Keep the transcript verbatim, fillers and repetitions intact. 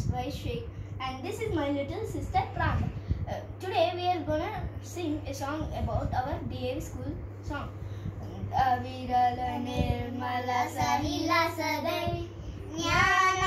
wife Sheikh, and this is my little sister Pranda. Uh, today we are gonna sing a song about our D A V School song. Avirala nirmala salila sadai